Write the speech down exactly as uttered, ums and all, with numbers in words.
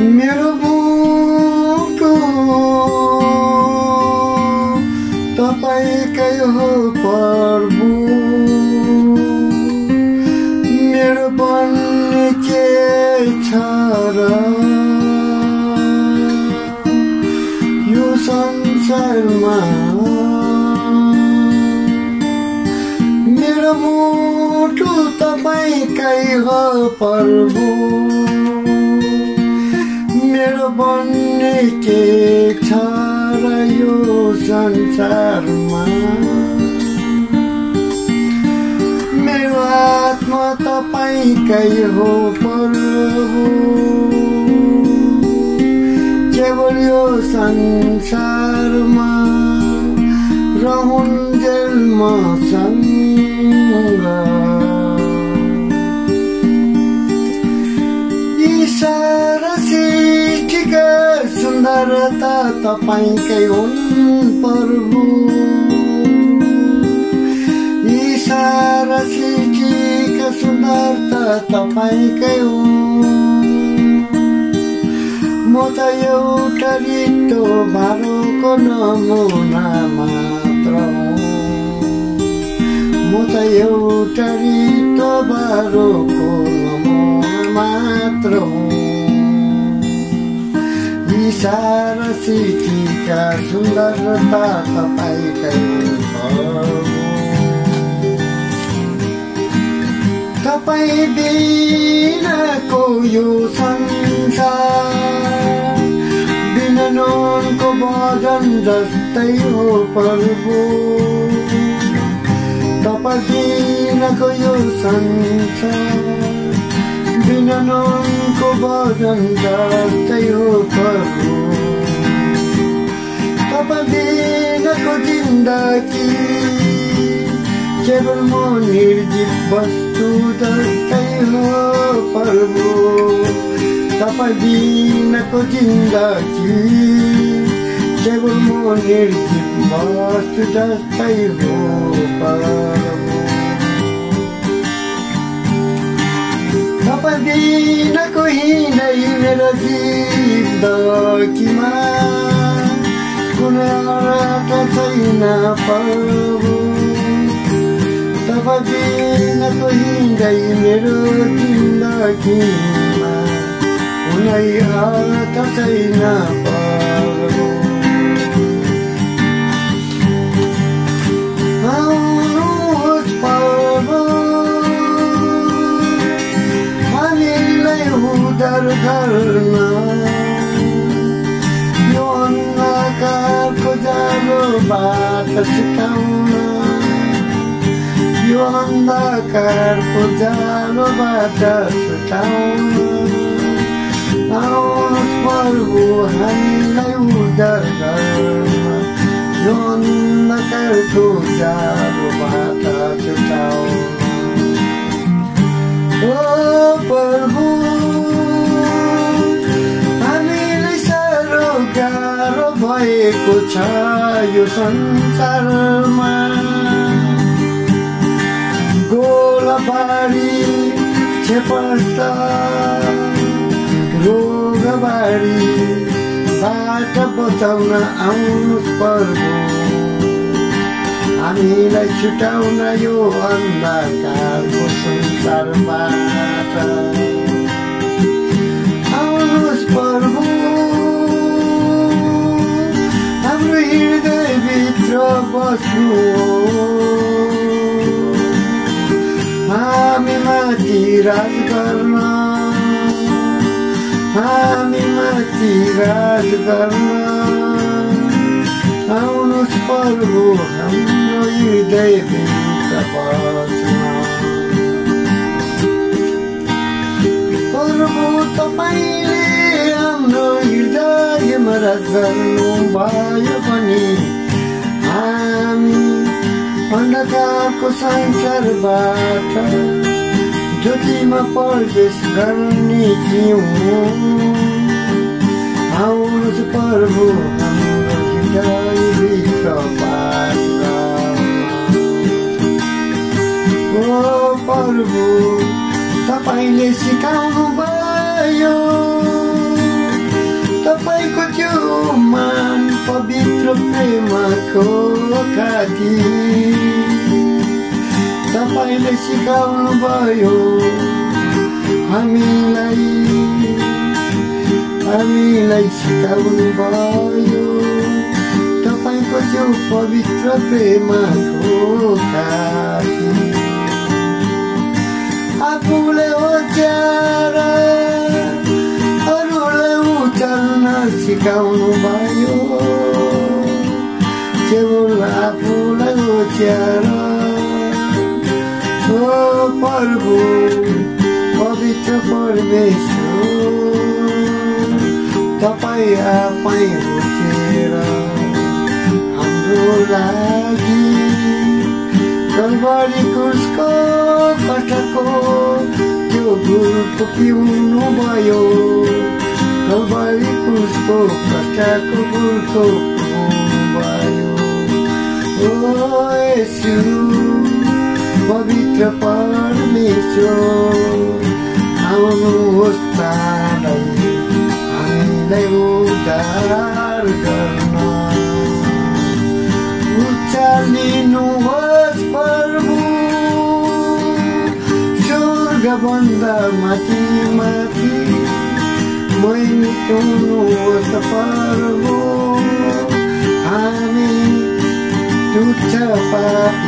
मेरो मुटु तपाईकै हो प्रभु, मेरो बन्ने के छ र यो संसारमा। मेरो मुटु तपाईकै हो प्रभु, मेरो बन्ने के छ र यो संसारमा। मेरो आत्मा तपाईकै हो प्रभु, केवल यो संसारमा रहन्जेल मसँग। यी सारा सृष्टिका सुन्दरता तपाईकै हुन् प्रभु, यी सारा सृष्टिका सुन्दरता तपाईकै हुन्। म त एउटा रित्तो भारोको नमुना मात्र हुँ, म त एउटा रित्तो भारोको नमुना मात्र हुँ। यी सारा सृष्टिका सुन्दरता तपाईकै हुन्। तपाईँ बिनाको यो संसार बिना नुनको भजन जस्तै हो प्रभु, तपाईँ बिनाको यो संसार बिना नुनको भजन जस्तै हो प्रभु, तपाईँ बिनाको जिन्दगी केवल म निर्जीव वस्तु जस्तै हो प्रभु, तपाईँ बिनाको जिन्दगी केवल म निर्जीव वस्तु जस्तै हो प्रभु। तपाईँ बिनाको हिँडै मेरो जिन्दगीमा कुनै अर्थ छैन प्रभु, तपाईँ बिनाको हिँडै मेरो जिन्दगीमा कुनै अर्थ छैन प्रभु। आउनुहोस् प्रभु, हामीलाई उद्धार गर्न, यो अन्धकारको जालोबाट छुटाउन, यो अन्धकारको जालोबाट छुटाउन। आउनुहोस् प्रभु, हामीलाई उद्धार गर्न, यो अन्धकारको जालोबाट छुटाउन। ओ प्रभु, हामीलाई साह्रो गाह्रो भएको छ यो संसारमा, गोलाबारी छेपस्ता रोगबारीबाट बचाउन आउनुहोस् प्रभु, हामीलाई छुटाउन यो अन्धकारको संसारबाट। आउनुहोस् प्रभु, हाम्रो हृदयभित्र बस्नु, हामी माथि राज गर्न, हामी माथि राज गर्न। आउनुहोस् प्रभु, हाम्रो हृदयभित्र बस्न। प्रभु, तपाईले हाम्रो हृदयमा राज गर्नु भयो भने हामी अन्धकारको संसारबाट ज्योतिमा प्रवेश गर्ने थियौँ। आउनुहोस् प्रभु, हाम्रो हृदयभित्र बास गर्न। ओ प्रभु, तपाईले सिकाउनु भयो पवित्र प्रेमको काती तपाईले सिकाउनु भयो हामीलाई हामीलाई सिकाउनु भयो तपाईको त्यो पवित्र प्रेमको काती आफूले ओछ्याएर अरूलाई उचाल्न सिकाउनु भयो केवल आफूलाई ओछ्याएर ओ प्रभु पवित्र परमेश्वर तपाईँ आफै उठेर हाम्रो लागि कल्वारी क्रुसको कष्टको त्यो गुरुको पिउनु भयो कल्वारी क्रुसको कष्टको गुरुको पिउनु भयो ओ येशू पवित्र परमेश्वर आउनुहोस् चाँडै हामीलाई उद्धार गर्न उचालिनुहोस् प्रभु स्वर्गभन्दा माथि माथि मैनिकाउनुहोस् प्रभु हामी तुच्छ पापी